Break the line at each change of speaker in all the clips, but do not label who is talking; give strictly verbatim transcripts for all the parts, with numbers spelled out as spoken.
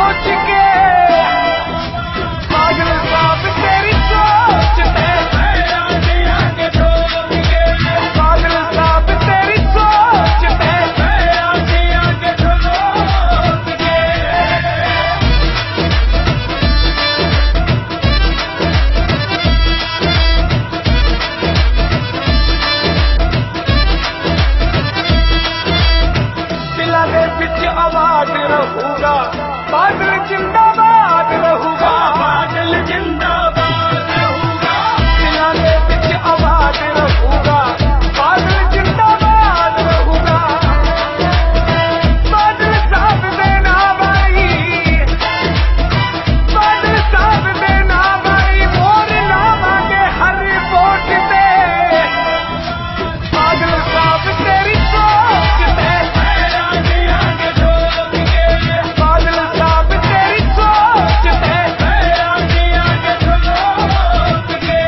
सोच के बादल साहब तेरी सोच पे आगे ठोक के बादल साहब तेरी सोच पे आगे ठोक के दिलों दे विच आवाज रहूगा बादल जिंदाबाद रहूगा बादल जिंदाबाद रहूगा दिलों दे विच आवाज रहूगा बादल जिंदाबाद रहूगा बादल साहब दे नाम आई बादल साहब दे नाम आई मोर लावांगे हर वोट ते बादल साहब तेरी सोच ते आगे ठोक के बादल साहब तेरी सोच पे आगे आगे ठोक के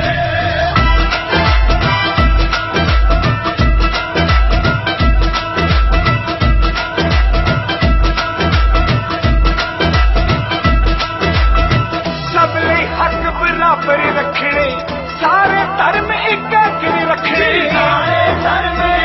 सब ਲਈ हक बराबर रखने सारे धर्म एक गिर रखने सारे धर्म